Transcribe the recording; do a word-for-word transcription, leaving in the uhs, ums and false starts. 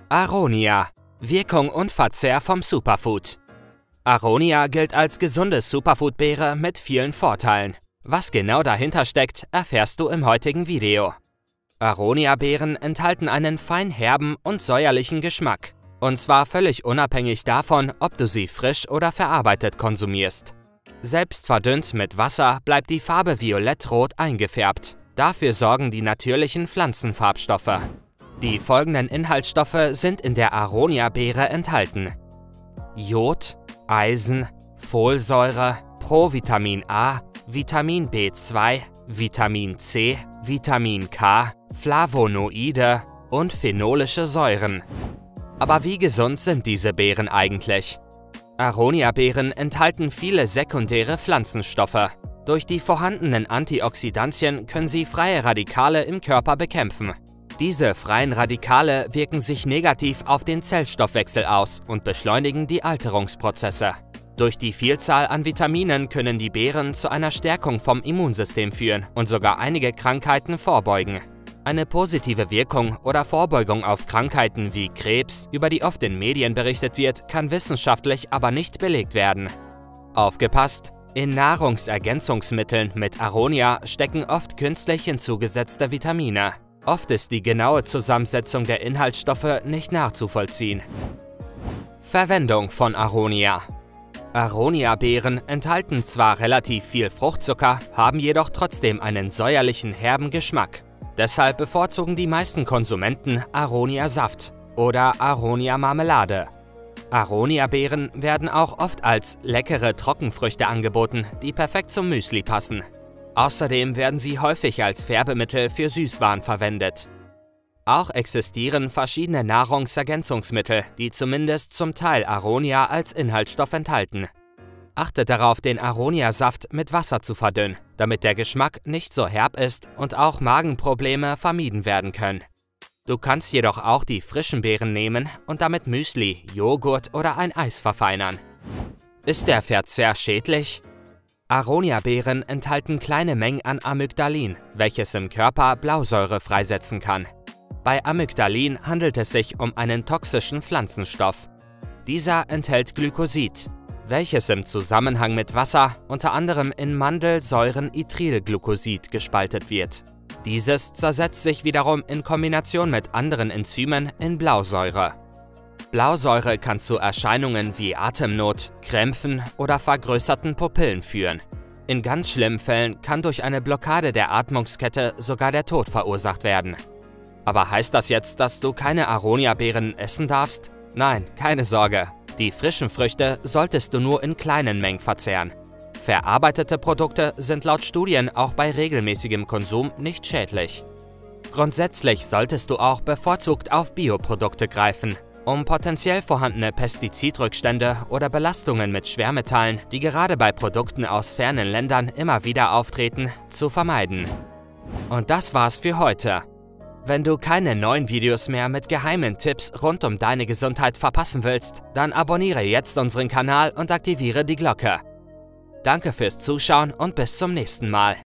Aronia – Wirkung und Verzehr vom Superfood. Aronia gilt als gesunde Superfood-Beere mit vielen Vorteilen. Was genau dahinter steckt, erfährst du im heutigen Video. Aronia-Beeren enthalten einen fein herben und säuerlichen Geschmack. Und zwar völlig unabhängig davon, ob du sie frisch oder verarbeitet konsumierst. Selbst verdünnt mit Wasser bleibt die Farbe violett-rot eingefärbt. Dafür sorgen die natürlichen Pflanzenfarbstoffe. Die folgenden Inhaltsstoffe sind in der Aronia-Beere enthalten: Jod, Eisen, Folsäure, Provitamin A, Vitamin B zwei, Vitamin C, Vitamin K, Flavonoide und phenolische Säuren. Aber wie gesund sind diese Beeren eigentlich? Aronia-Beeren enthalten viele sekundäre Pflanzenstoffe. Durch die vorhandenen Antioxidantien können sie freie Radikale im Körper bekämpfen. Diese freien Radikale wirken sich negativ auf den Zellstoffwechsel aus und beschleunigen die Alterungsprozesse. Durch die Vielzahl an Vitaminen können die Beeren zu einer Stärkung vom Immunsystem führen und sogar einige Krankheiten vorbeugen. Eine positive Wirkung oder Vorbeugung auf Krankheiten wie Krebs, über die oft in Medien berichtet wird, kann wissenschaftlich aber nicht belegt werden. Aufgepasst! In Nahrungsergänzungsmitteln mit Aronia stecken oft künstlich hinzugesetzte Vitamine. Oft ist die genaue Zusammensetzung der Inhaltsstoffe nicht nachzuvollziehen. Verwendung von Aronia. Aronia-Beeren enthalten zwar relativ viel Fruchtzucker, haben jedoch trotzdem einen säuerlichen, herben Geschmack. Deshalb bevorzugen die meisten Konsumenten Aronia-Saft oder Aronia-Marmelade. Aronia-Beeren werden auch oft als leckere Trockenfrüchte angeboten, die perfekt zum Müsli passen. Außerdem werden sie häufig als Färbemittel für Süßwaren verwendet. Auch existieren verschiedene Nahrungsergänzungsmittel, die zumindest zum Teil Aronia als Inhaltsstoff enthalten. Achte darauf, den Aronia-Saft mit Wasser zu verdünnen, damit der Geschmack nicht so herb ist und auch Magenprobleme vermieden werden können. Du kannst jedoch auch die frischen Beeren nehmen und damit Müsli, Joghurt oder ein Eis verfeinern. Ist der Verzehr schädlich? Aronia-Beeren enthalten kleine Mengen an Amygdalin, welches im Körper Blausäure freisetzen kann. Bei Amygdalin handelt es sich um einen toxischen Pflanzenstoff. Dieser enthält Glykosid, welches im Zusammenhang mit Wasser unter anderem in Mandelsäuren-Ethylglucosid gespaltet wird. Dieses zersetzt sich wiederum in Kombination mit anderen Enzymen in Blausäure. Blausäure kann zu Erscheinungen wie Atemnot, Krämpfen oder vergrößerten Pupillen führen. In ganz schlimmen Fällen kann durch eine Blockade der Atmungskette sogar der Tod verursacht werden. Aber heißt das jetzt, dass du keine Aronia-Beeren essen darfst? Nein, keine Sorge. Die frischen Früchte solltest du nur in kleinen Mengen verzehren. Verarbeitete Produkte sind laut Studien auch bei regelmäßigem Konsum nicht schädlich. Grundsätzlich solltest du auch bevorzugt auf Bioprodukte greifen, um potenziell vorhandene Pestizidrückstände oder Belastungen mit Schwermetallen, die gerade bei Produkten aus fernen Ländern immer wieder auftreten, zu vermeiden. Und das war's für heute. Wenn du keine neuen Videos mehr mit geheimen Tipps rund um deine Gesundheit verpassen willst, dann abonniere jetzt unseren Kanal und aktiviere die Glocke. Danke fürs Zuschauen und bis zum nächsten Mal.